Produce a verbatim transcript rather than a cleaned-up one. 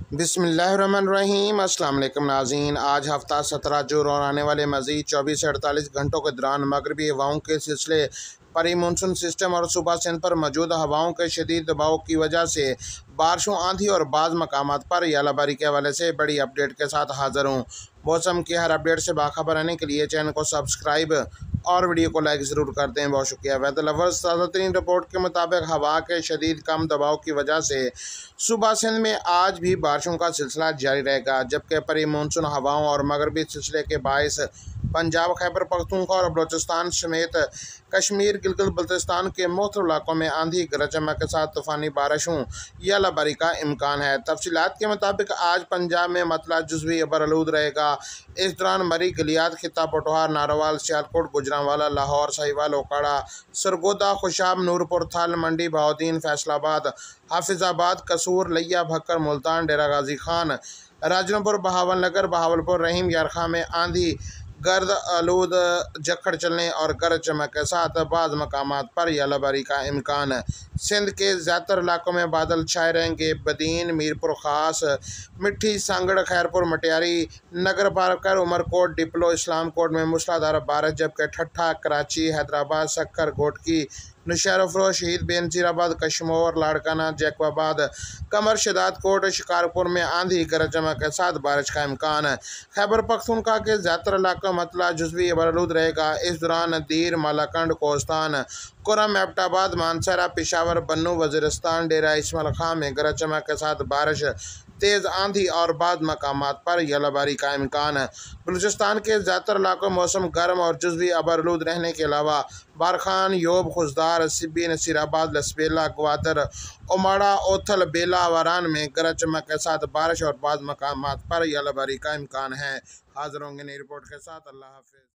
बिस्मिल्लाहिर्रहमानिर्रहीम। अस्सलाम वालेकुम नाज़रीन। आज हफ्ता सत्रह जून और आने वाले मज़ीद चौबीस से अड़तालीस घंटों के दौरान मगरबी हवाओं के सिलसिले परी मानसून सिस्टम और सूबा सिंध पर मौजूद हवाओं के शदीद दबाव की वजह से बारिशों, आंधी और बाज़ मकामात पर यालाबारी के हवाले से बड़ी अपडेट के साथ हाज़िर हूँ। मौसम की हर अपडेट से बाखबर रहने के लिए चैनल को सब्सक्राइब और वीडियो को लाइक ज़रूर करते हैं। बहुत शुक्रिया। वेदर लवर्स, ताज़ा तरीन रिपोर्ट के मुताबिक हवा के शदीद कम दबाव की वजह से सूबा सिंध में आज भी बारिशों का सिलसिला जारी रहेगा, जबकि परी मानसून हवाओं और मगरबी सिलसिले के बायस पंजाब, खैबर पख्तूनख्वा और बलोचिस्तान समेत कश्मीर, गिलगित बल्तिस्तान के मुख्तलिफ इलाकों में आंधी, गरज चमक के साथ तूफ़ानी बारिशों या यालाबारी का इम्कान है। तफसीलात के मुताबिक आज पंजाब में मतला जुज़वी अबरआलूद रहेगा। इस दौरान मरी, गलियात, खिता पटवार, नारोवाल, सियालकोट, गुजरांवाला, लाहौर, साहिवाल, ओकाड़ा, सरगोदा, खुशाब, नूरपुर, थल, मंडी, बहाउद्दीन, फैसलाबाद, हाफिजाबाद, कसूर, लिया, भक्कर, मुल्तान, डेरा गाजी खान, राजनपुर, बहावलनगर, बहावलपुर, रहीम यारखा में आंधी, गर्द आलूद झक्खड़ चलने और गरज चमक के साथ बाज़ मकामात पर यालाबारी का इम्कान है। सिंध के ज़्यादातर इलाकों में बादल छाए रहेंगे। बदीन, मीरपुर खास, मिट्टी, सांगड़, खैरपुर, मटियारी, नगर पारकर, उमरकोट, डिपलो, इस्लामकोट में मूसलाधार बारिश, जबकि ठट्ठा, कराची, हैदराबाद, सक्कर, घोटकी, नौशहरफरोश, शहीद बेनज़ीराबाद, कशमोर, लाड़काना, जैकबाबाद, कमर, शदादकोट, शिकारपुर में आंधी, गरज चमक के साथ बारिश का इम्कान है। खैबर पख्तूनख्वा के ज़्यादातर इलाकों में मतला जुज़वी अबरआलूद रहेगा। इस दौरान दीर, मालाकंड, कोस्तान, कुरम, एबटाबाद, मानसरा, पेशावर, बन्नू, वज़ीरिस्तान, डेरा इस्माइल खां में गरज चमक के साथ बारिश, तेज़ आंधी और बाद मकामात पर यालाबारी का इम्कान है। बलूचिस्तान के ज़्यादातर इलाकों में मौसम गर्म और जुज़वी अबरआलूद रहने के अलावा बारखान, योब, खुजदार, सिब्बी, नसीराबाद, लसबेला, ग्वादर, उमाड़ा, ओथल, बेला, वारान में गरज चमक के साथ बारिश और बाद मकामात पर यालाबारी का इम्कान है। हाज़िर होंगे नई रिपोर्ट के साथ। अल्लाह हाफ़िज़।